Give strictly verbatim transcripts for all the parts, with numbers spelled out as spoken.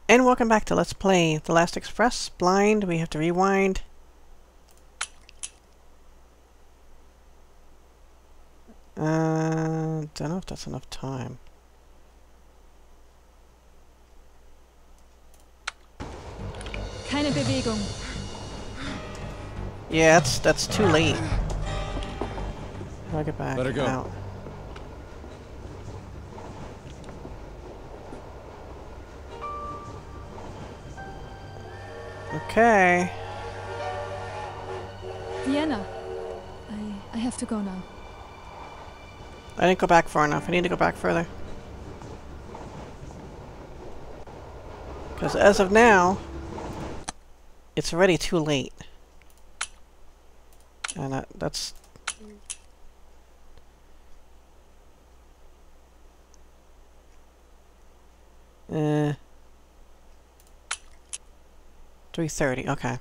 And welcome back to Let's Play The Last Express. Blind, we have to rewind. Uh, don't know if that's enough time. Keine Bewegung. Yeah, that's that's too late. I'll get back. Let her go. Out. Okay. Vienna. I I have to go now. I didn't go back far enough. I need to go back further. Because as of now, it's already too late. And that, that's... Uh... three thirty, okay.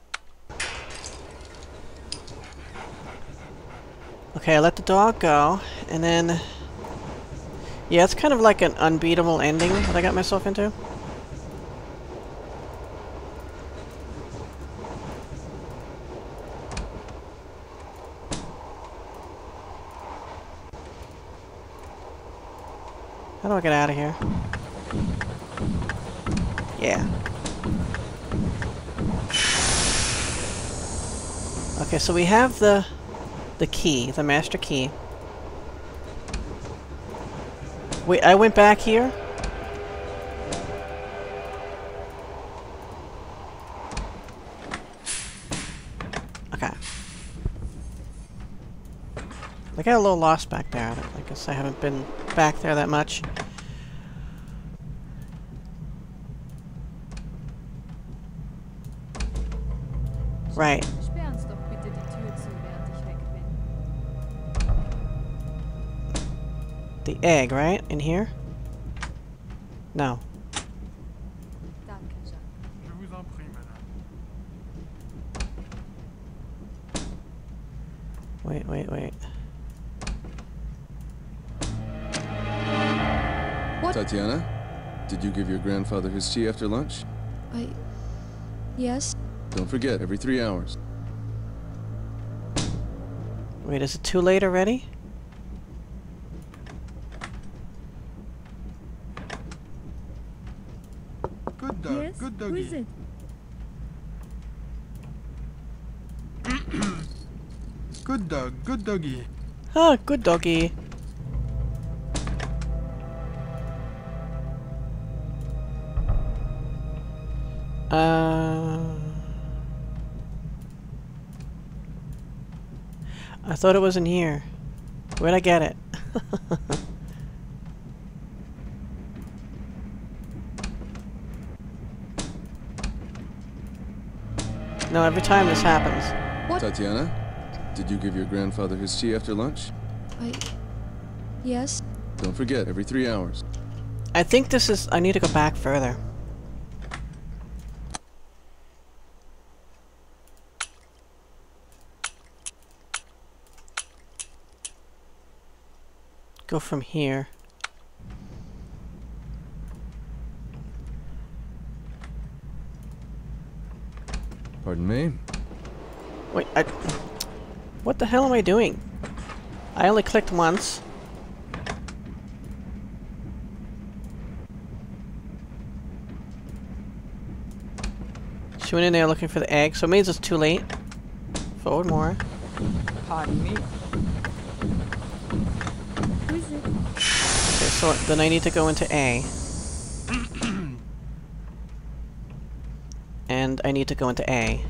Okay, I let the dog go, and then... Yeah, it's kind of like an unbeatable ending that I got myself into. How do I get out of here? Yeah. Okay, so we have the the key, the master key. Wait, I went back here? Okay. I got a little lost back there. I guess I haven't been back there that much. Right. The egg, right? In here? No. Wait, wait, wait. What? Tatiana, did you give your grandfather his tea after lunch? I... Yes? Don't forget, every three hours. Wait, is it too late already? Good dog, Yes? good Who doggy. is it? Good dog, good doggy. Ah, good doggy. Uh... I thought it was in here. Where'd I get it? No, every time this happens. What? Tatiana, did you give your grandfather his tea after lunch? I... Yes? Don't forget, every three hours. I think this is... I need to go back further. Go from here. Pardon me? Wait, I... What the hell am I doing? I only clicked once. She went in there looking for the egg, so it means it's too late. Forward more. Pardon me. Who is it? Okay, so then I need to go into A. And I need to go into A.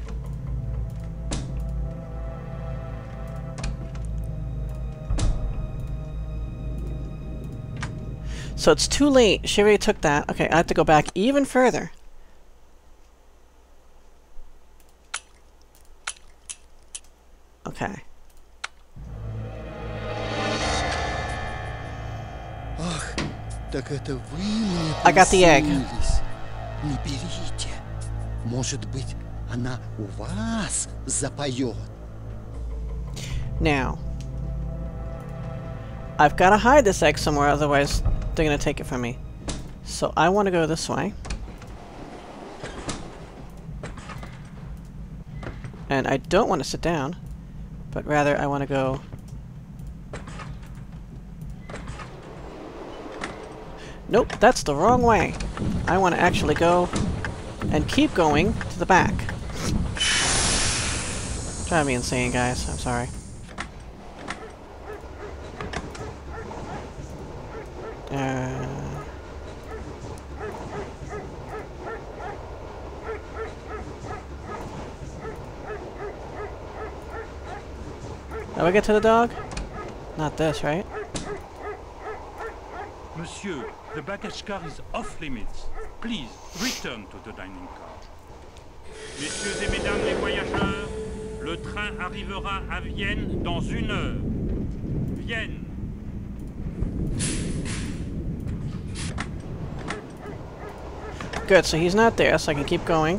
So it's too late. She already took that. Okay, I have to go back even further. Okay. Ах, так это вы мне I got the egg. приснились. Не берите. Может быть, она у вас запоет. Now, I've got to hide this egg somewhere, otherwise they're going to take it from me. So I want to go this way. And I don't want to sit down, but rather I want to go... Nope, that's the wrong way. I want to actually go and keep going to the back. Drive me insane, guys. I'm sorry. Uh... Now we get to the dog? Not this, right? Monsieur, the baggage car is off limits. Please, return to the dining car. Messieurs et mesdames les voyageurs, le train arrivera à Vienne dans une heure. Vienne. Good, so he's not there, so I can keep going.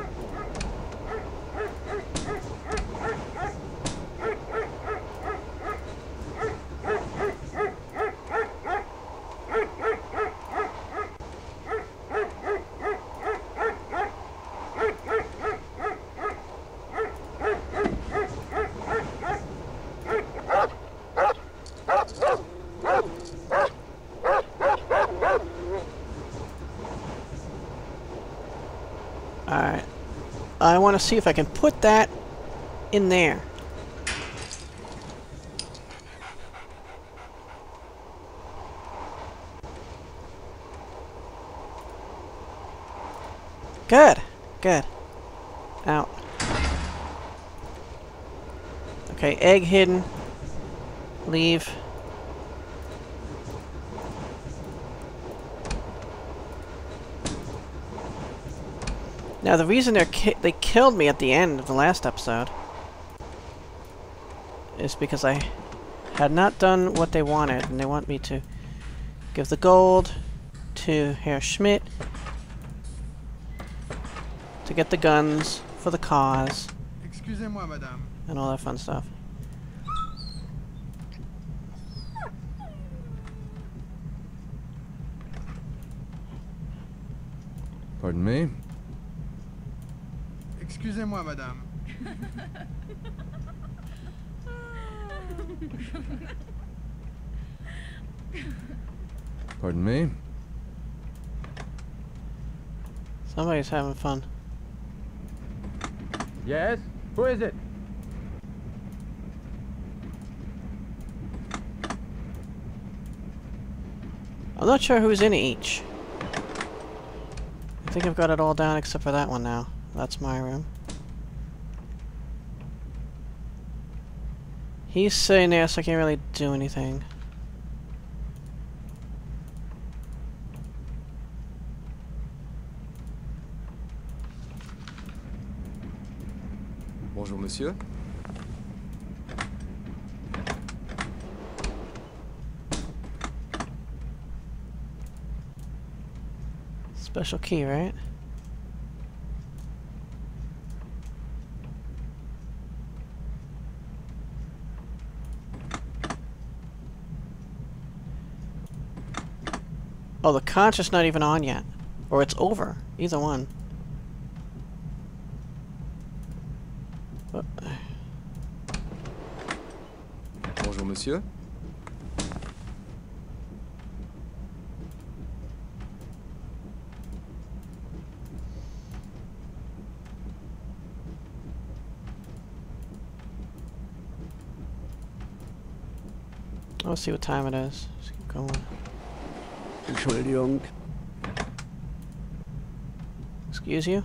Alright. I want to see if I can put that in there. Good. Good. Out. Okay, egg hidden. Leave. Now, the reason they're ki they killed me at the end of the last episode is because I had not done what they wanted, and they want me to give the gold to Herr Schmidt to get the guns for the cause Excusez-moi, madame. and all that fun stuff. Pardon me? Excusez-moi, madame. Pardon me? Somebody's having fun. Yes? Who is it? I'm not sure who's in each. I think I've got it all down except for that one now. That's my room. He's sitting there, so I can't really do anything. Bonjour, monsieur. Special key, right? Oh, the contra's not even on yet. Or it's over. Either one. Oh. Bonjour, monsieur. Let's see what time it is. Just keep going. Entschuldigung. Excuse you?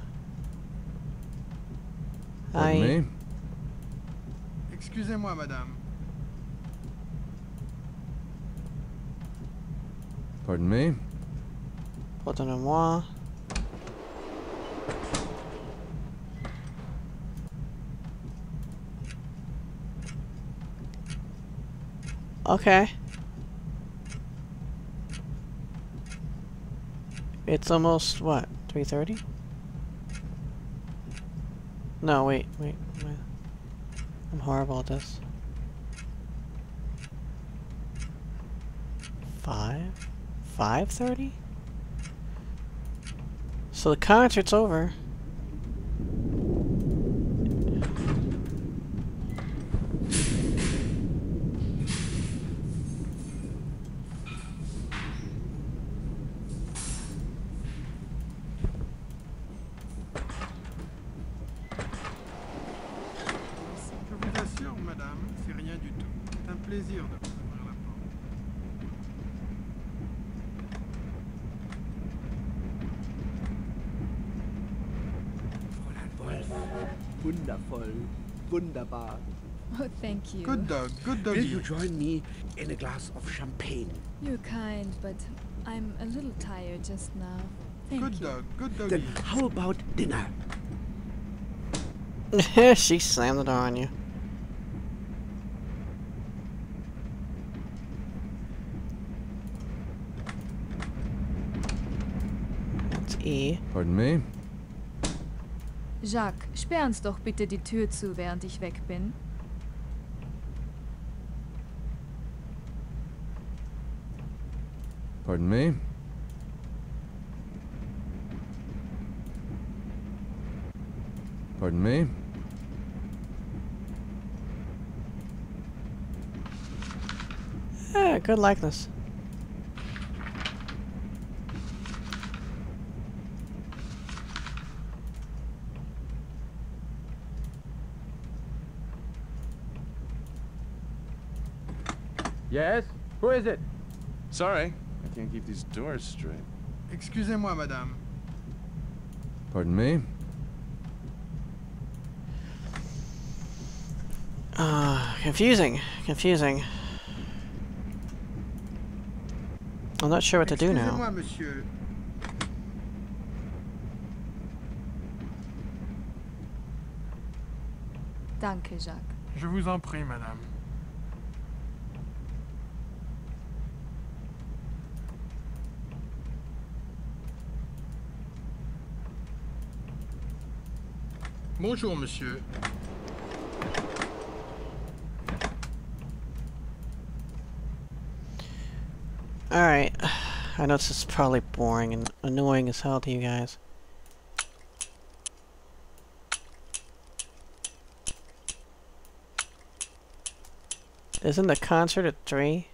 Pardon Hi. me? Excusez-moi, madame. Pardon me? Pardonnez-moi. Okay. It's almost, what, three thirty? No, wait, wait, wait. I'm horrible at this. Five? five thirty? So the concert's over. Wundervoll. Wunderbar. Oh, thank you. Good dog, good Will you doggy. join me in a glass of champagne? You're kind, but I'm a little tired just now. Thank Good you. dog, good Then doggy. how about dinner? She slammed the door on you. That's E. Pardon me? Jacques, sperr uns doch bitte die Tür zu, während ich weg bin. Pardon me? Pardon me? Yeah, good likeness. Yes? Who is it? Sorry, I can't keep these doors straight. Excusez-moi, madame. Pardon me? Ah, confusing. Confusing. I'm not sure what to do now. Excusez-moi, monsieur. Danke, Jacques. Je vous en prie, madame. Bonjour, monsieur. Alright. I know this is probably boring and annoying as hell to you guys. Isn't the concert at three?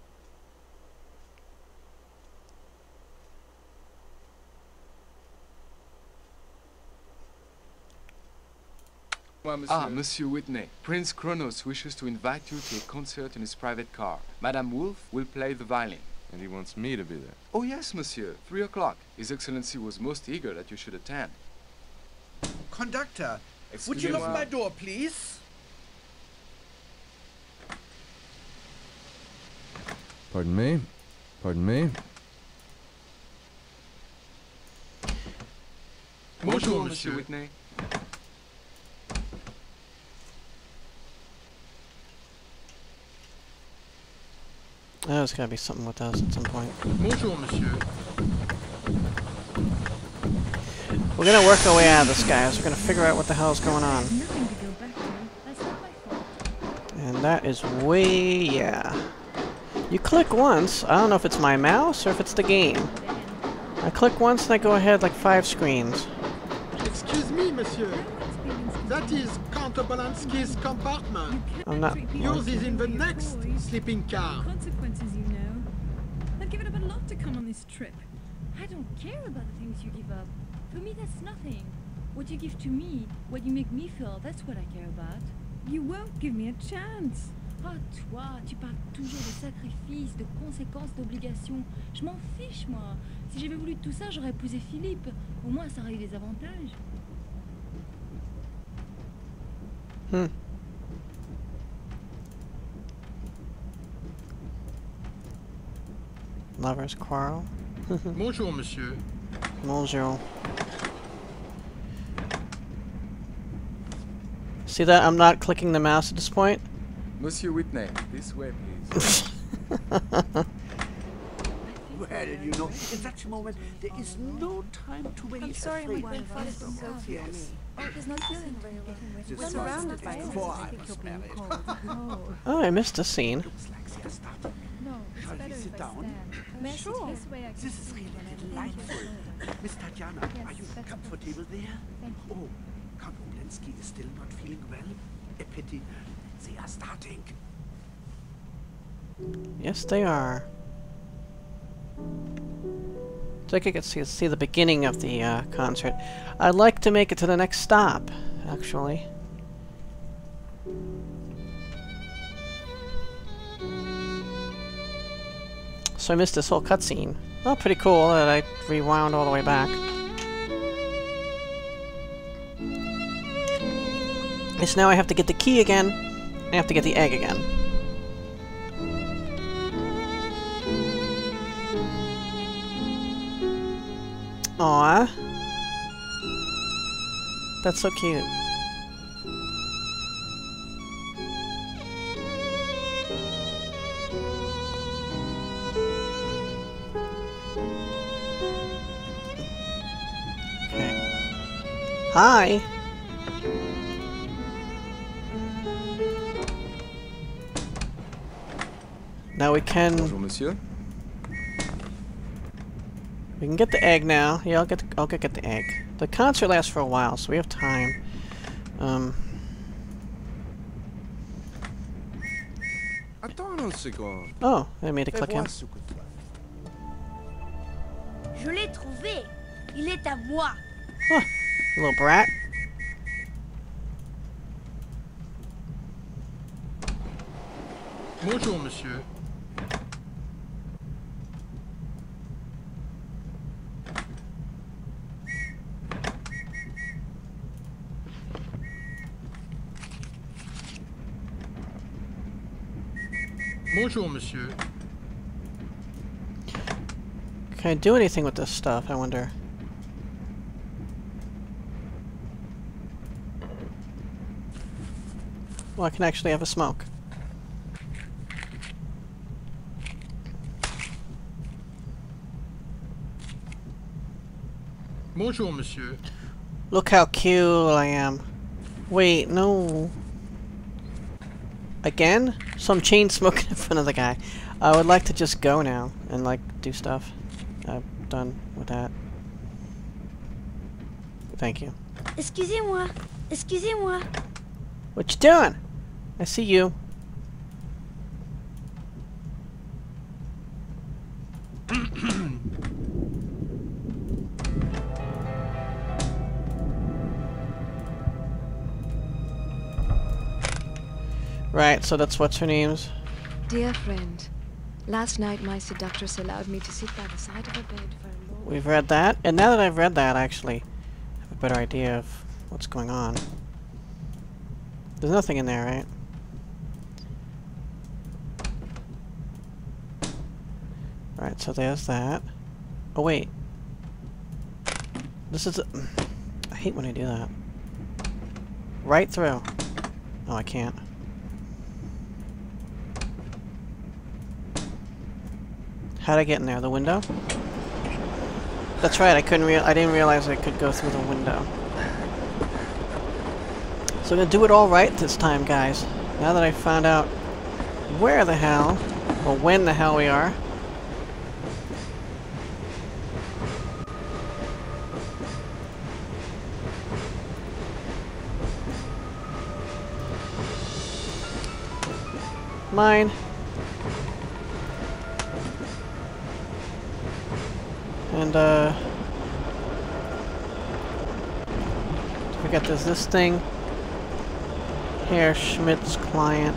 Ah, Monsieur Whitney. Prince Kronos wishes to invite you to a concert in his private car. Madame Wolfe will play the violin. And he wants me to be there. Oh yes, Monsieur. Three o'clock. His Excellency was most eager that you should attend. Conductor, would you lock Excusez-moi. my door, please? Pardon me? Pardon me? Bonjour, Monsieur monsieur. Whitney. Oh, there's gotta be something with us at some point. Bonjour, monsieur. We're gonna work our way out of this, guys. We're gonna figure out what the hell's going on. Nothing to go back to. That's not my fault. And that is way... yeah. You click once. I don't know if it's my mouse or if it's the game. I click once and I go ahead like five screens. Excuse me, monsieur. That is Count Obolensky's compartment. I'm not... Yours is in the next sleeping car. Consequences, you know. I've given up a lot to come on this trip. I don't care about the things you give up. For me, that's nothing. What you give to me, what you make me feel, that's what I care about. You won't give me a chance. Ah, toi, tu parles toujours de sacrifices, de conséquences, d'obligations. Je m'en fiche, moi. Si j'avais voulu tout ça, j'aurais épousé Philippe. Au moins, ça aurait eu des avantages. Hmm. Lovers quarrel. Bonjour, monsieur. Bonjour. See that? I'm not clicking the mouse at this point. Monsieur Whitney, this way, please. Well, you know, in such a moment, there is no time to waste. I'm sorry, my afraid. grandfather's been so Yes. Oh, he's not feeling very well. This We're was surrounded by before us. I was married. Oh, Oh, I missed a scene. Looks like they are starting. no, it's Shall we better sit if I down? stand. May I sit this way? I can This is see really when I'm delightful. thinking. Miss Tatiana, Yes, are you that's comfortable there? Thank you. Oh, Count Obolensky is still not feeling well. A pity. They are starting. Yes, they are. So I could see, see the beginning of the uh, concert. I'd like to make it to the next stop, actually. So I missed this whole cutscene. Oh, pretty cool that I rewound all the way back. Is now I have to get the key again. I have to get the egg again. Aww. That's so cute. Okay. Hi! Now we can... Bonjour, Monsieur. We can get the egg now. Yeah, I'll get the, I'll get the egg. The concert lasts for a while, so we have time. Um... Attends une seconde. Oh, I made it click him. Je l'ai trouvé. Il est à moi. Huh, you little brat. Bonjour, monsieur. Bonjour, monsieur. Can I do anything with this stuff, I wonder? Well, I can actually have a smoke. Bonjour, monsieur. Look how cute I am. Wait, no. Again? So I'm chain smoking in front of the guy. I would like to just go now and like do stuff. I'm done with that. Thank you. Excusez-moi. Excusez-moi. What you doing? I see you. Right, so that's what's her name's. Dear friend, last night my seductress allowed me to sit by the side of her bed for a long... We've read that, and now that I've read that, I actually have a better idea of what's going on. There's nothing in there, right? Right, so there's that. Oh, wait. This is... A I hate when I do that. Right through. Oh, I can't. How'd I get in there? The window? That's right, I couldn't real- I didn't realize I could go through the window. So I'm gonna do it all right this time, guys. Now that I found out where the hell, or when the hell we are. Mine. And, uh... I forget there's this thing. Herr Schmidt's client.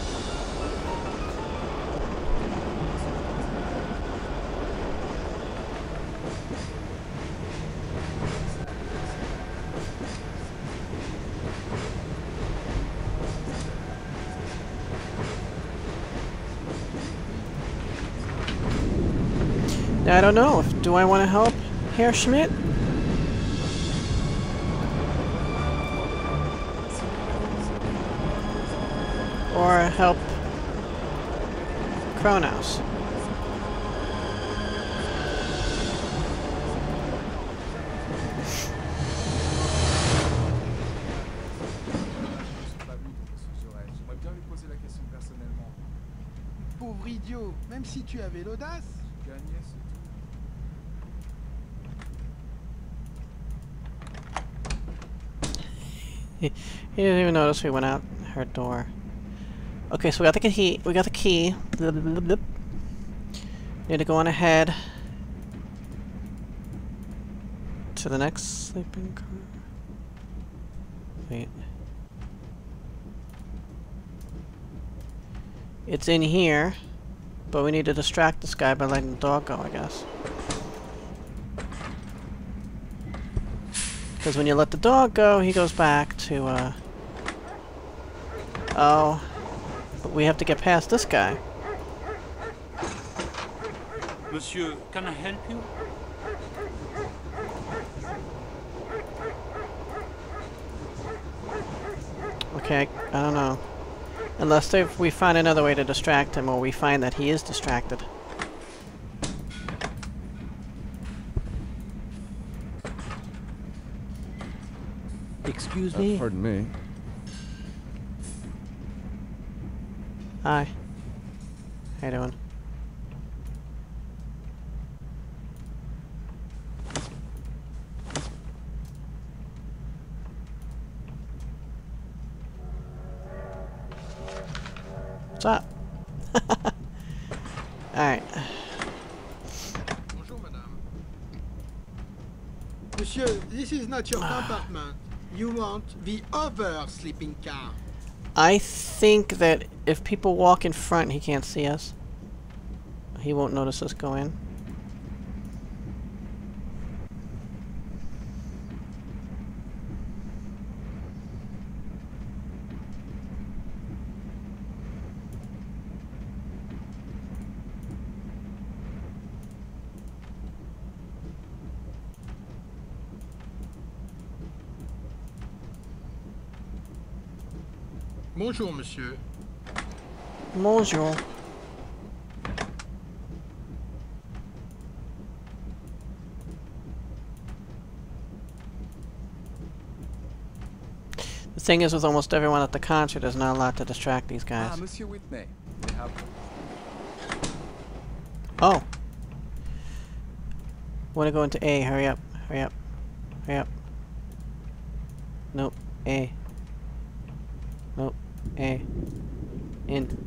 I don't know. If, do I want to help Herr Schmidt? Or help Kronos? Pauvre idiot, même si tu avais l'audace. He, he didn't even notice we went out her door. Okay, so we got the key. We got the key. Blip, blip, blip, blip. Need to go on ahead to the next sleeping car. Wait. It's in here, but we need to distract this guy by letting the dog go, I guess. Because when you let the dog go, he goes back to, uh... Oh. But we have to get past this guy. Monsieur, can I help you? Okay, I don't know. Unless if we find another way to distract him, or we find that he is distracted. Excuse Uh, me? pardon me. Hi. How you doing? What's up? Alright. Bonjour, madame. Monsieur, this is not your compartment. You want the other sleeping car. I think that if people walk in front, he can't see us. He won't notice us go in. Bonjour, monsieur. Bonjour. The thing is, with almost everyone at the concert, there's not a lot to distract these guys. Ah, Monsieur Whitney. They have... Oh. Wanna go into A, hurry up, hurry up, hurry up. Nope, A. Nope, A. In.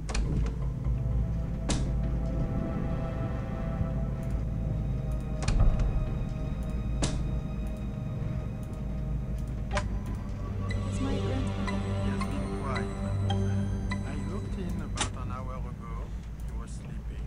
Is my grandfather? Yes, be quiet, mademoiselle. I looked in about an hour ago. He was sleeping.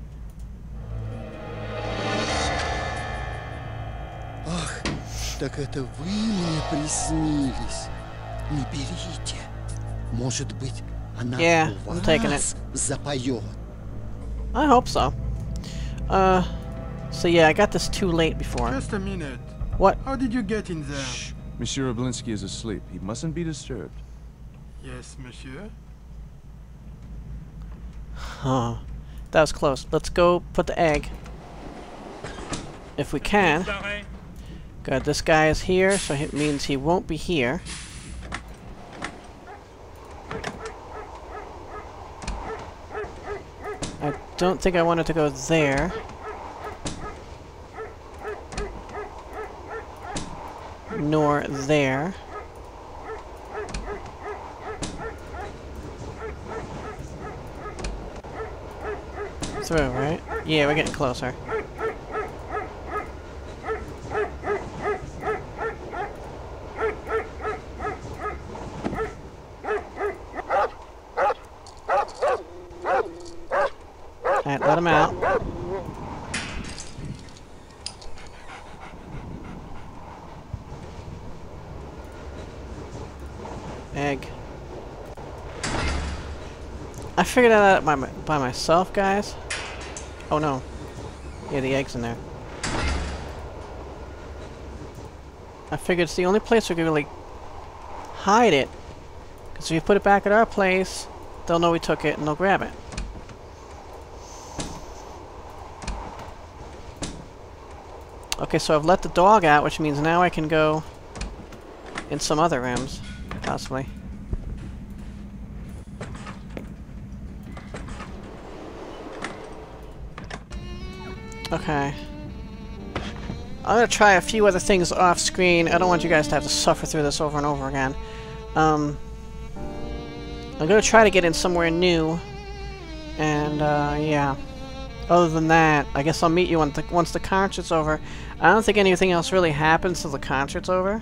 Ах, так это вы мне приснились. Не берите. Может быть, она Yeah, у I'm taking вас запоет. I hope so. Uh, so yeah, I got this too late before. Just a minute. What? How did you get in there? Shh. Monsieur Oblinsky is asleep. He mustn't be disturbed. Yes, monsieur. Huh. That was close. Let's go put the egg. If we can. Good, this guy is here, so it means he won't be here. I don't think I wanted to go there. Nor there. Through, right? Yeah, we're getting closer. Alright, let him out. Egg. I figured that out by, my, by myself, guys. Oh no. Yeah, the egg's in there. I figured it's the only place we can really hide it. Because if you put it back at our place, they'll know we took it and they'll grab it. Okay, so I've let the dog out, which means now I can go in some other rooms, possibly. Okay. I'm gonna try a few other things off screen. I don't want you guys to have to suffer through this over and over again. Um, I'm gonna try to get in somewhere new. And, uh, yeah. Other than that, I guess I'll meet you once the, once the concert's over. I don't think anything else really happens till the concert's over.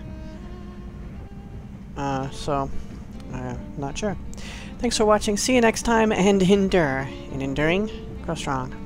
Uh, so, I'm not sure. Thanks for watching. See you next time, and endure. In enduring, grow strong.